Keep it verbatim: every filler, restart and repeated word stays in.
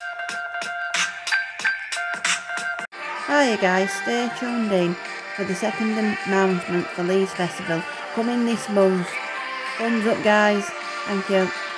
Hiya guys, stay tuned in for the second announcement for Leeds Festival coming this month. Thumbs up guys, thank you.